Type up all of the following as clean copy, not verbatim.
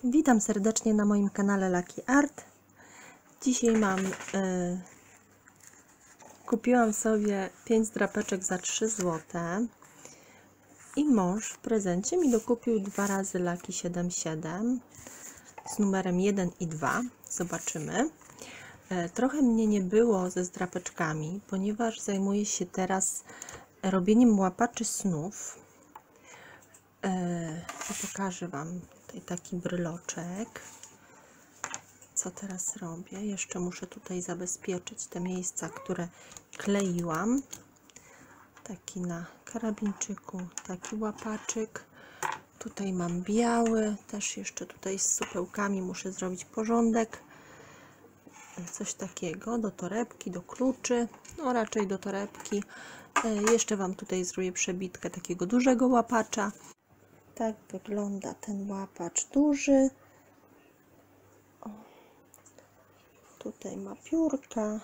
Witam serdecznie na moim kanale Lucky Art. Dzisiaj kupiłam sobie 5 drapeczek za 3 zł i mąż w prezencie mi dokupił 2 razy Lucky 77 z numerem 1 i 2. Zobaczymy. Trochę mnie nie było ze zdrapeczkami, ponieważ zajmuję się teraz robieniem łapaczy snów. Pokażę Wam tutaj taki bryloczek. Co teraz robię? Jeszcze muszę tutaj zabezpieczyć te miejsca, które kleiłam. Taki na karabinczyku, taki łapaczyk. Tutaj mam biały, też jeszcze tutaj z supełkami muszę zrobić porządek. Coś takiego do torebki, do kluczy, no raczej do torebki. Jeszcze Wam tutaj zrobię przebitkę takiego dużego łapacza. Tak wygląda ten łapacz duży. O, tutaj ma piórka,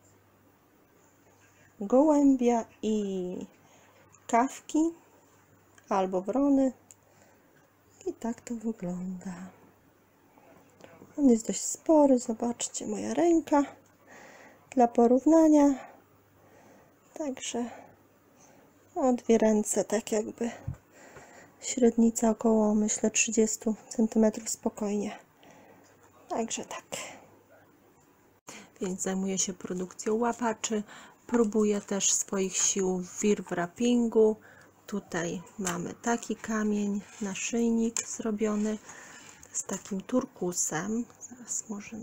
gołębia i kawki albo wrony. I tak to wygląda. On jest dość spory, zobaczcie, moja ręka dla porównania. Także o 2 ręce, tak jakby średnica około, myślę, 30 cm spokojnie. Także tak. Więc zajmuję się produkcją łapaczy. Próbuję też swoich sił w wirwrappingu. Tutaj mamy taki kamień, naszyjnik zrobiony z takim turkusem. Zaraz może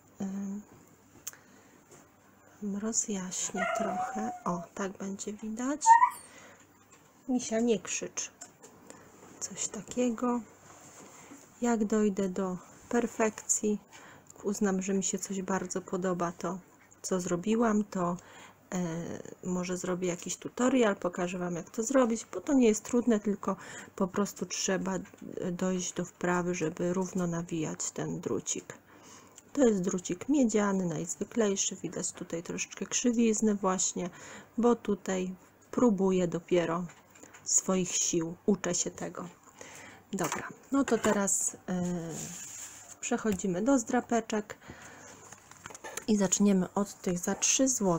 rozjaśnię trochę. O, tak będzie widać. Misia, nie krzycz. Coś takiego. Jak dojdę do perfekcji, uznam, że mi się coś bardzo podoba, to co zrobiłam, to może zrobię jakiś tutorial, pokażę Wam, jak to zrobić, bo to nie jest trudne, tylko po prostu trzeba dojść do wprawy, żeby równo nawijać ten drucik. To jest drucik miedziany, najzwyklejszy. Widać tutaj troszeczkę krzywizny właśnie, bo tutaj próbuję dopiero swoich sił, uczę się tego. Dobra, no to teraz przechodzimy do zdrapeczek i zaczniemy od tych za 3 zł.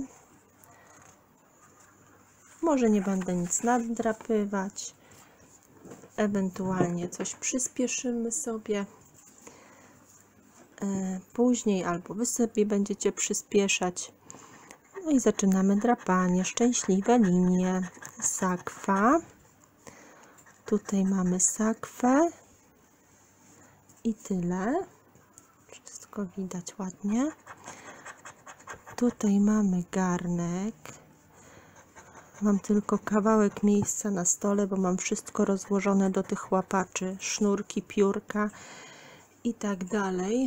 Może nie będę nic naddrapywać, ewentualnie coś przyspieszymy sobie później, albo Wy sobie będziecie przyspieszać. No i zaczynamy drapanie. Szczęśliwe linie, sakwa. Tutaj mamy sakwę i tyle. Wszystko widać ładnie. Tutaj mamy garnek. Mam tylko kawałek miejsca na stole, bo mam wszystko rozłożone do tych łapaczy. Sznurki, piórka i tak dalej.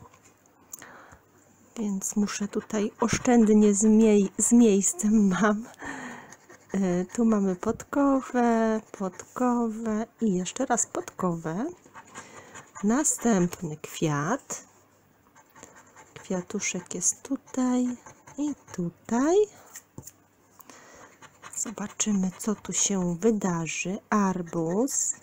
Więc muszę tutaj oszczędnie z miejscem mam. Tu mamy podkowę i jeszcze raz podkowę. Następny kwiat. Kwiatuszek jest tutaj i tutaj. Zobaczymy, co tu się wydarzy. Arbuz.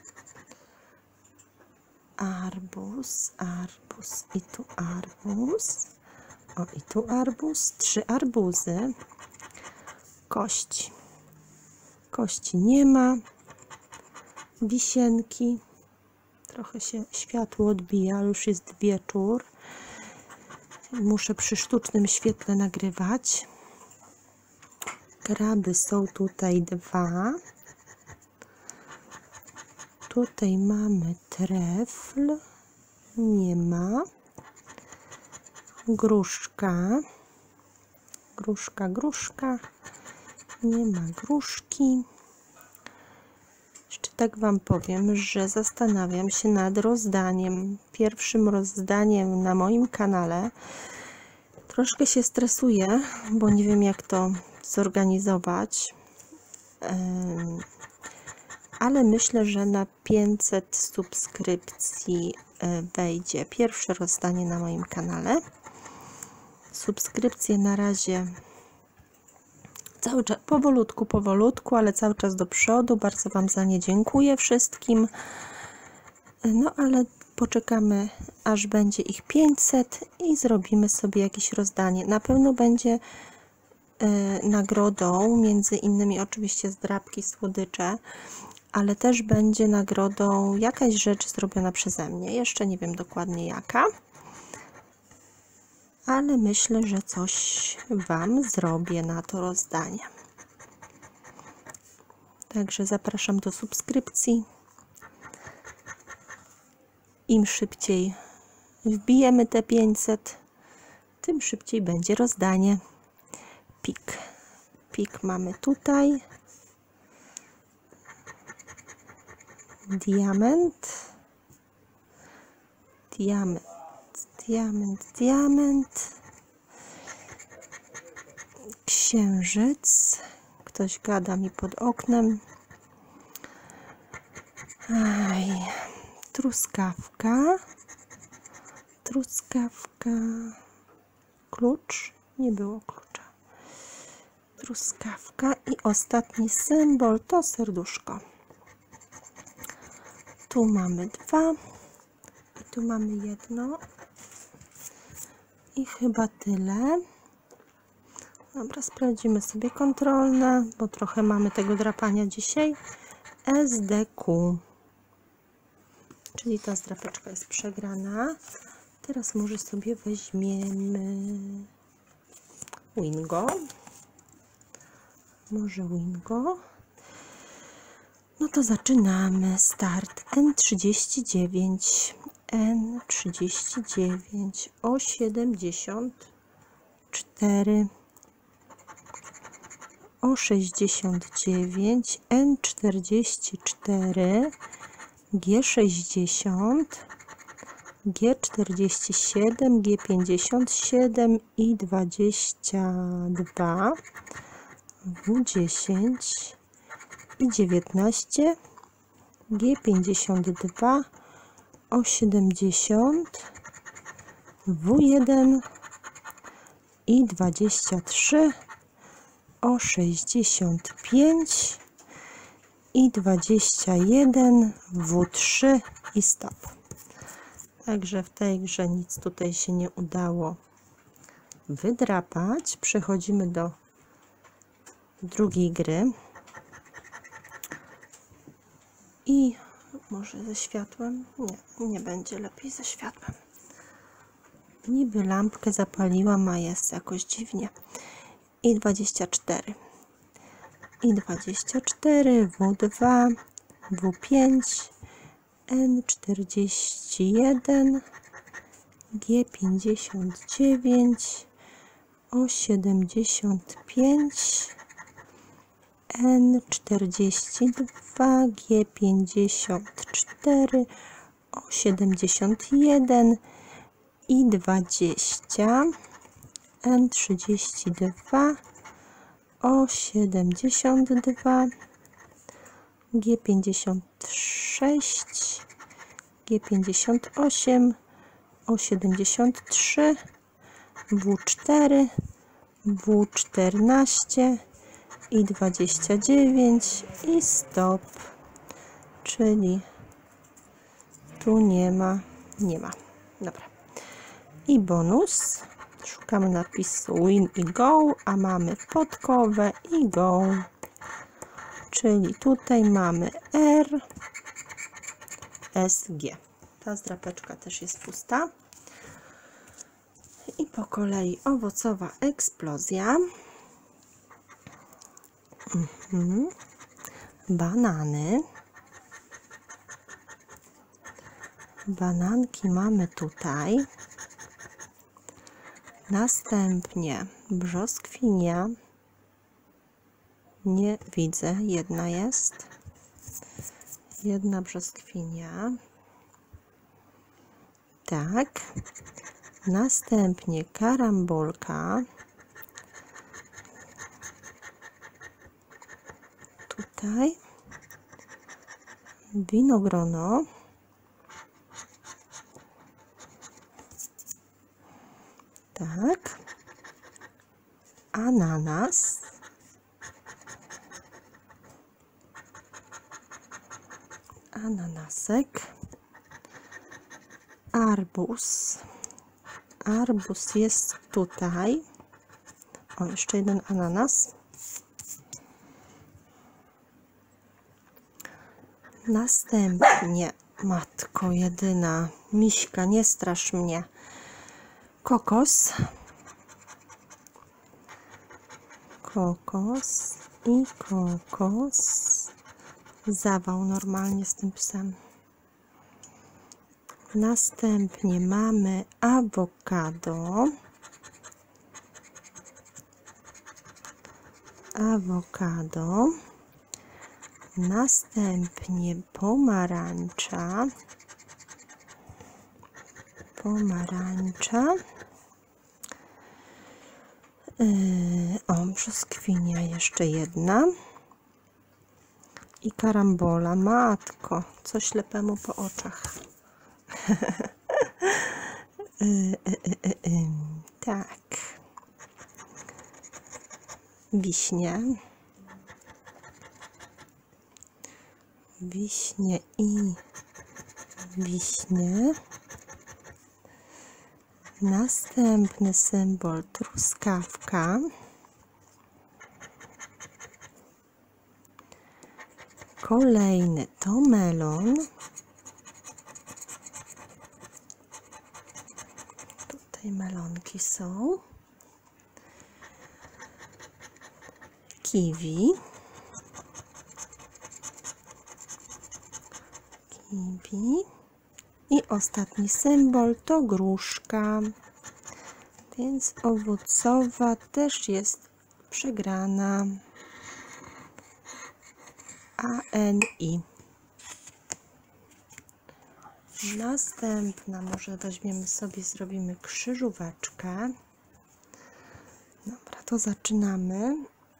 Arbuz i tu arbuz. O, i tu arbuz. 3 arbuzy. Kości. Kości nie ma. Wisienki. Trochę się światło odbija, ale już jest wieczór. Muszę przy sztucznym świetle nagrywać. Kraby są tutaj 2. Tutaj mamy trefl. Nie ma. Gruszka. Gruszka. Nie ma gruszki. Jeszcze tak Wam powiem, że zastanawiam się nad rozdaniem. Pierwszym rozdaniem na moim kanale. Troszkę się stresuję, bo nie wiem, jak to zorganizować. Ale myślę, że na 500 subskrypcji wejdzie pierwsze rozdanie na moim kanale. Subskrypcje na razie cały czas powolutku, ale cały czas do przodu. Bardzo Wam za nie dziękuję wszystkim. No ale Poczekamy, aż będzie ich 500 i zrobimy sobie jakieś rozdanie. Na pewno będzie nagrodą, między innymi oczywiście zdrabki, słodycze, ale też będzie nagrodą jakaś rzecz zrobiona przeze mnie. Jeszcze nie wiem dokładnie jaka, ale myślę, że coś Wam zrobię na to rozdanie. Także zapraszam do subskrypcji. Im szybciej wbijemy te 500, tym szybciej będzie rozdanie. Pik. Pik mamy tutaj. Diament. Diament. Diament. Diament. Księżyc. Ktoś gada mi pod oknem. Aj. Truskawka. Truskawka. Klucz. Nie było klucza. Truskawka i ostatni symbol to serduszko. Tu mamy 2 i tu mamy 1 i chyba tyle. Dobra, sprawdzimy sobie kontrolne, bo trochę mamy tego drapania dzisiaj. SDQ, czyli ta zdrapeczka jest przegrana. Teraz może sobie weźmiemy Wingo. Może Wingo. No to zaczynamy. Start N39. N39 o 74 o 69 N44 G60 G47 G57 i 22 W10 i 19 G52 o 70 W1 i 23 o 65 i 21 W3 i stop. Także w tej grze nic tutaj się nie udało wydrapać. Przechodzimy do drugiej gry. I może ze światłem? Nie będzie lepiej ze światłem. Niby lampkę zapaliłam, a jest jakoś dziwnie. I 24. I 24, W2, W5, N41, G59, o 75, N42, G54, o 71 i 20, N32, o 72, G56, G58, o 73, W4, W14 i 29 i stop, czyli tu nie ma. Dobra. I bonus. Szukamy napisu win i go, a mamy podkowę i go. Czyli tutaj mamy R, S, G. Ta zdrapeczka też jest pusta. I po kolei owocowa eksplozja. Banany. Bananki mamy tutaj. Następnie brzoskwinia. Nie widzę, jedna jest. Jedna brzoskwinia. Tak. Następnie karambolka. Tutaj. Winogrono. Tak. Ananas. Ananasek. arbuz. Arbuz jest tutaj. O, jeszcze jeden ananas. Następnie, matko jedyna, miśka, nie strasz mnie, kokos. Kokos i kokos. Zawał normalnie z tym psem. Następnie mamy awokado. Awokado. Następnie pomarańcza. Pomarańcza. O, brzoskwinia jeszcze jedna. I karambola. Matko, co ślepemu po oczach. Tak. Wiśnie. Wiśnie i wiśnie. Następny symbol truskawka. Kolejny to melon. Tutaj melonki są. Kiwi. Kiwi. I ostatni symbol to gruszka. Więc owocowa też jest przegrana. ANI. Następna, może weźmiemy sobie, zrobimy krzyżóweczkę. Dobra, to zaczynamy.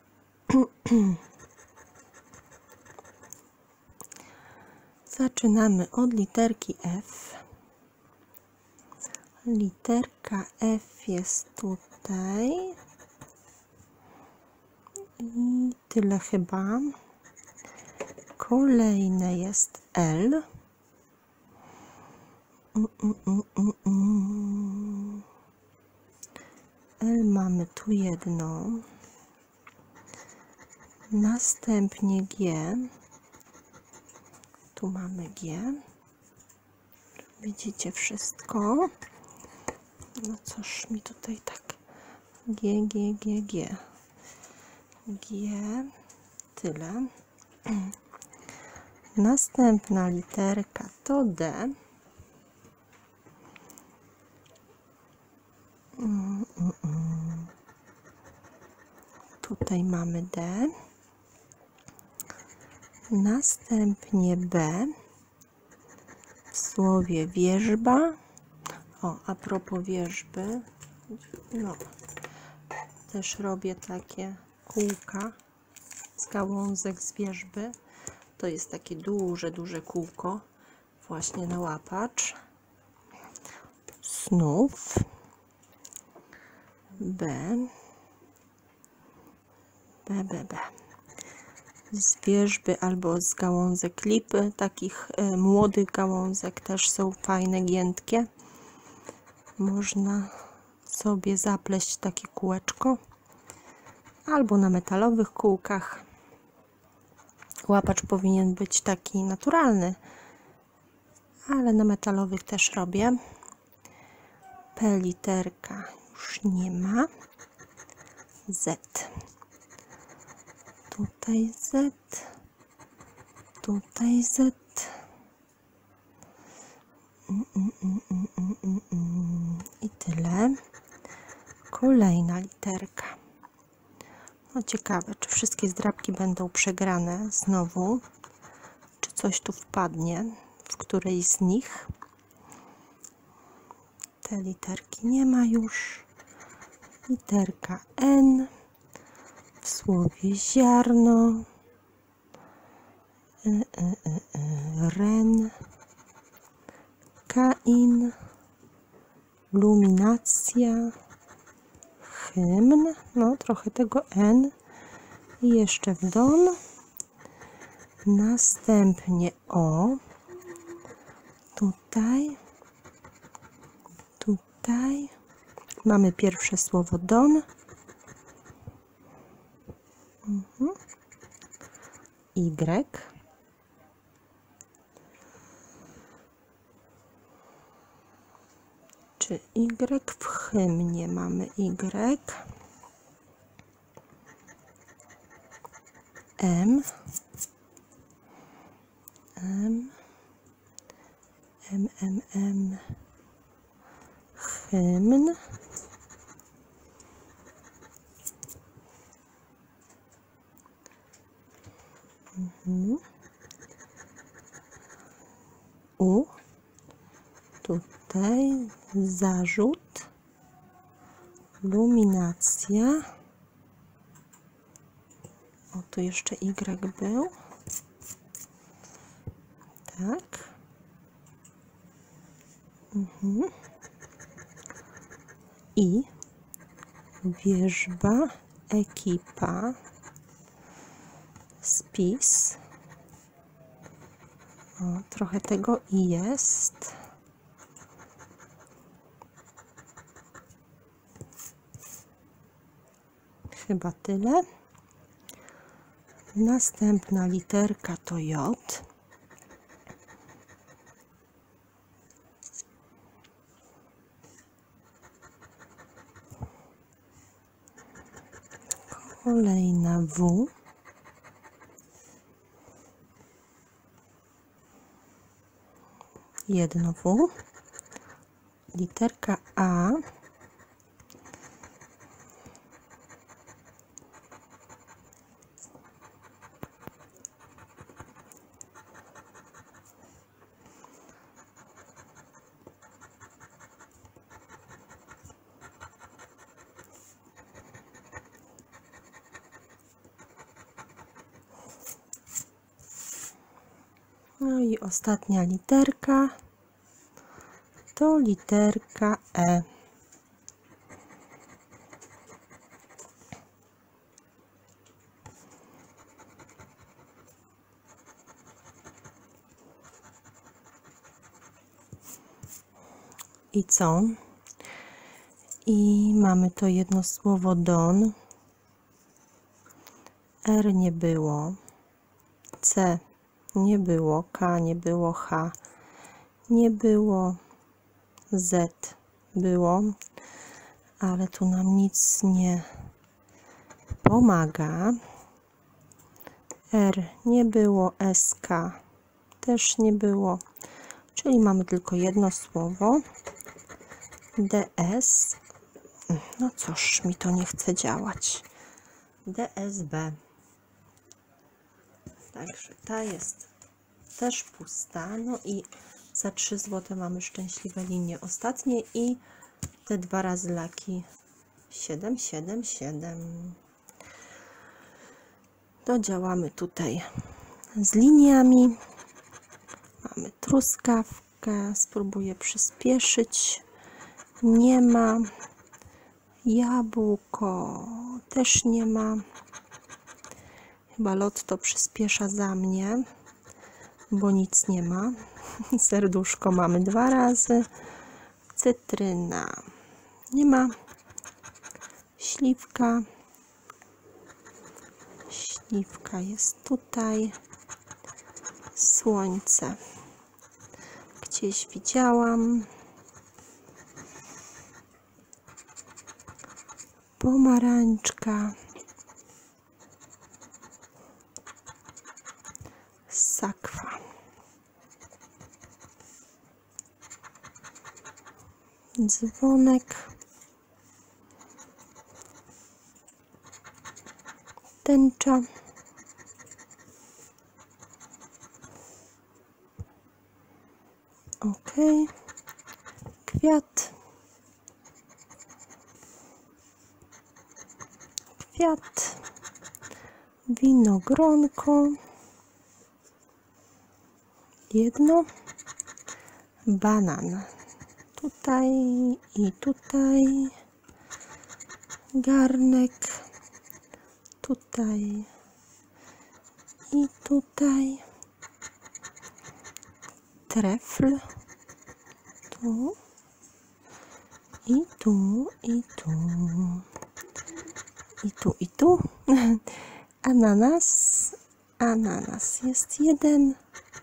Zaczynamy od literki F. Literka F jest tutaj. I tyle chyba. Kolejne jest L. L mamy tu jedno. Następnie G. Tu mamy G. Widzicie wszystko? No cóż mi tutaj tak. G. G. Tyle. Następna literka to D. Tutaj mamy D. Następnie B. W słowie wierzba. O, a propos wierzby, no, też robię takie kółka z gałązek z wierzby. To jest takie duże kółko właśnie na łapacz. Znów B. Z wierzby albo z gałązek lipy, takich młodych gałązek też są fajne, giętkie. Można sobie zapleść takie kółeczko albo na metalowych kółkach. Łapacz powinien być taki naturalny, ale na metalowych też robię. P literka już nie ma. Z. Tutaj Z. Tutaj Z. I tyle. Kolejna literka. No ciekawe, czy wszystkie zdrabki będą przegrane znowu, czy coś tu wpadnie w którejś z nich. Te literki nie ma już. Literka N w słowie ziarno. Ren. Kain. Luminacja. Hymn. No trochę tego N. I jeszcze w dol. Następnie O. Tutaj. tutaj. Mamy pierwsze słowo don. Y. Czy Y w hymnie mamy Y? M. Hymn. U. Tutaj zarzut, luminacja. O, tu jeszcze Y był. Tak. I wierzba, ekipa, spis. O, trochę tego i jest. Chyba tyle. Następna literka to J. Kolejna W. Jedno W. Literka A. No i ostatnia literka to literka E. I co? I mamy to jedno słowo don. R nie było. C nie było. K nie było. H nie było. Z było. Ale tu nam nic nie pomaga. R nie było. SK też nie było. Czyli mamy tylko jedno słowo. DS. No cóż, mi to nie chce działać. DSB. Także ta jest też pusta. No i za 3 zł mamy szczęśliwe linie ostatnie i te 2 razy laki 777. Dodziałamy tutaj z liniami. Mamy truskawkę. Spróbuję przyspieszyć. Nie ma. Jabłko też nie ma. Chyba Lotto przyspiesza za mnie, bo nic nie ma. Serduszko mamy 2 razy. Cytryna nie ma. Śliwka. Śliwka jest tutaj. Słońce gdzieś widziałam. Pomarańczka. Sakwa. Dzwonek. Tęcza. Ok. Kwiat. Kwiat. Winogronko. Jedno. Banan. Tutaj i tutaj. Garnek. Tutaj i tutaj. Trefl. Tu I tu, i tu. I tu, i tu. Ananas. Ananas. Jest jeden.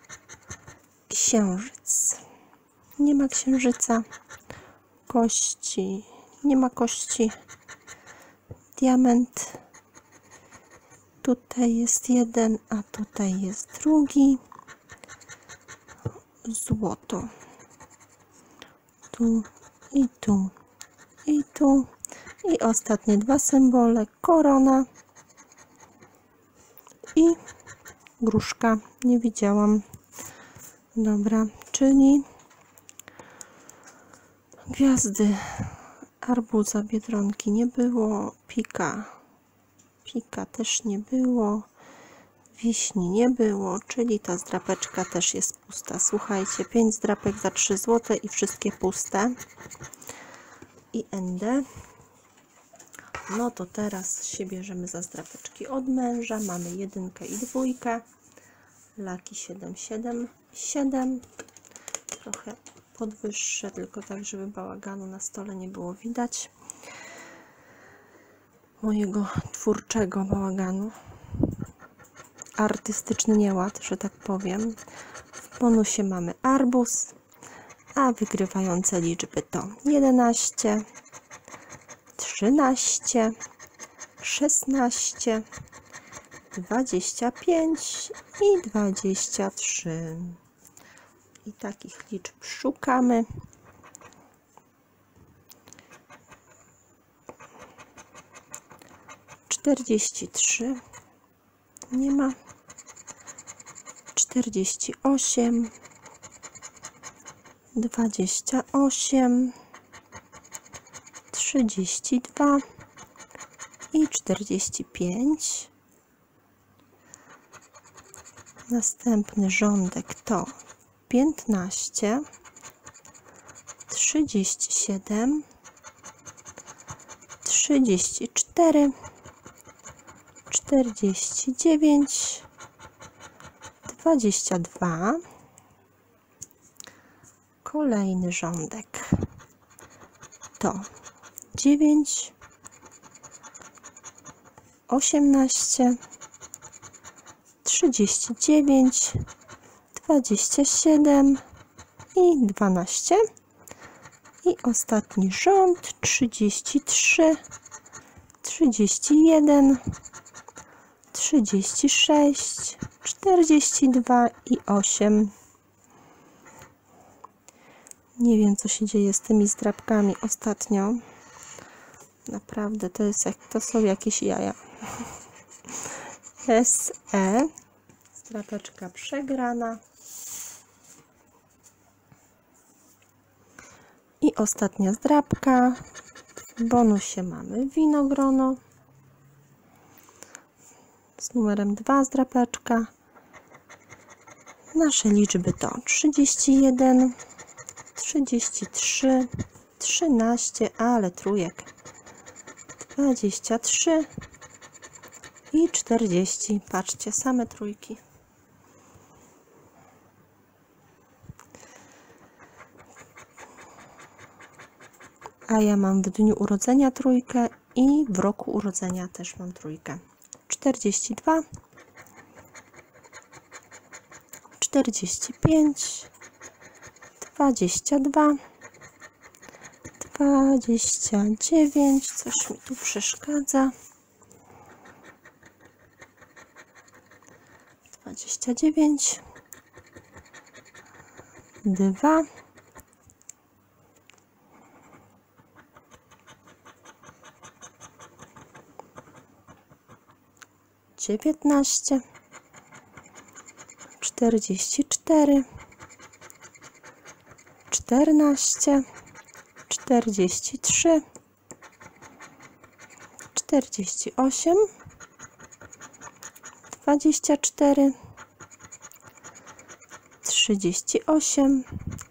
Księżyc. Nie ma księżyca. Kości. Nie ma kości. Diament. Tutaj jest jeden, a tutaj jest drugi. Złoto. Tu i tu. I tu. I ostatnie dwa symbole. Korona i gruszka. Nie widziałam. Dobra, czyli gwiazdy arbuza, biedronki nie było. Pika też nie było. Wiśni nie było, czyli ta zdrapeczka też jest pusta. Słuchajcie, 5 zdrapek za 3 zł i wszystkie puste. I ND. No to teraz się bierzemy za zdrapeczki od męża. Mamy 1 i 2. Laki 777. Trochę podwyższę, tylko tak, żeby bałaganu na stole nie było widać. Mojego twórczego bałaganu. Artystyczny nieład, że tak powiem. W bonusie mamy arbuz, a wygrywające liczby to 11, 13, 16, 25 i 23. I takich liczb szukamy. Czterdzieści nie ma. 48, 28, 32 i 45. Następny rządek to 15, 37, 34, 49, 22. Kolejny rządek to 9, 18, 39, 27 i 12. I ostatni rząd 33, 31, 36, 42 i 8. Nie wiem, co się dzieje z tymi zdrapkami ostatnio. Naprawdę, to są jakieś jaja. SE. Zdrapeczka przegrana. I ostatnia zdrapka. W bonusie mamy winogrono. Z numerem 2 zdrapeczka. Nasze liczby to 31, 33, 13, ale trójek, 23 i 40. Patrzcie, same trójki. A ja mam w dniu urodzenia trójkę i w roku urodzenia też mam trójkę. 42, 45, 22, 29, coś mi tu przeszkadza, 29, 2, 19, 44, 14, 43, 48, 24, 38,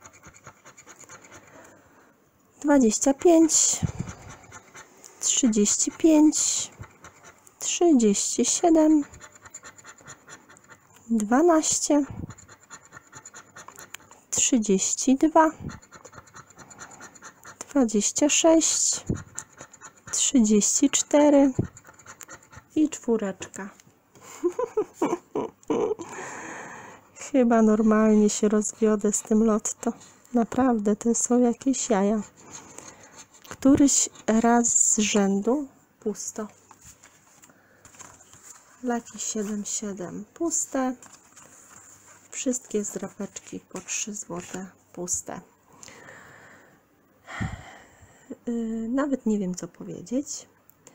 25, 35, 37, 12, 32, 26, 34 i 4. Chyba normalnie się rozwiodę z tym lotto. Naprawdę, to są jakieś jaja. Któryś raz z rzędu pusto. Lucky 77 puste. Wszystkie zdrapeczki po 3 zł puste. Nawet nie wiem, co powiedzieć.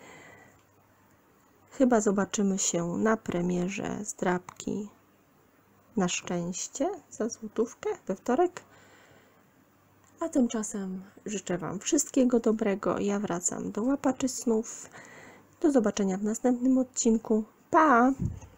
Chyba zobaczymy się na premierze zdrapki na szczęście za złotówkę we wtorek. A tymczasem życzę Wam wszystkiego dobrego. Ja wracam do łapaczy snów. Do zobaczenia w następnym odcinku. Pa!